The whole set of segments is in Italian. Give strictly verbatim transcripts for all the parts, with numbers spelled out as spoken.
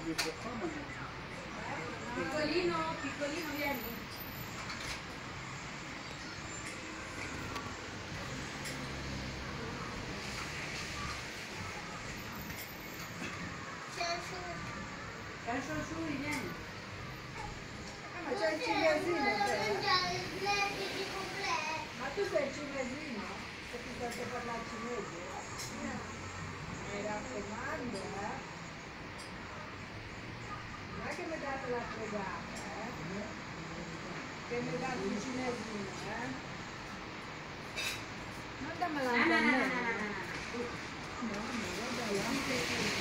Piccolino, piccolino, vieni. Lascia su, vieni. Ma c'è il cinesino, ma tu sei il cinesino? Se ti sento parlare cinese? Mi raccomando, eh? Non è che mi date la fregata, eh? Che mi date il cinesino, eh? Non dammela anche a me. No, no, dai, anche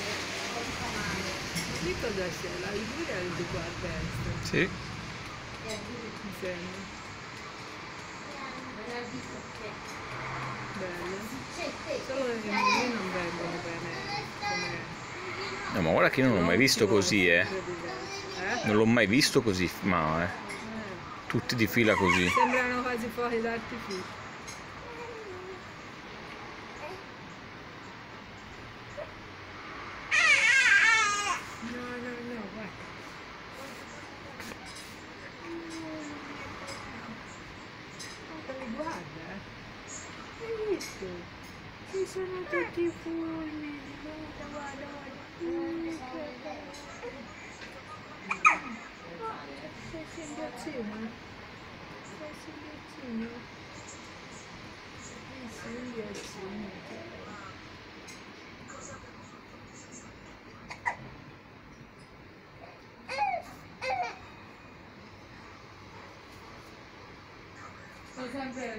qui cosa c'è? La Liguria è di qua a destra. Sì. Mi sembra. Bello. Solo che io non vengono bene come... No, ma guarda che io non l'ho mai visto così, eh. Eh? Non l'ho mai visto così, ma eh. Tutti di fila così. Sembrano quasi fuochi d'artificio. No, no, no, guarda. Guarda, li guarda. Hai visto? Ci sono tutti i fulmini. Guarda, guarda, guarda. Sei singhiazzino? Sei singhiazzino? Sei singhiazzino. Sono sempre...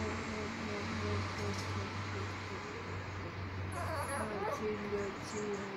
Sì,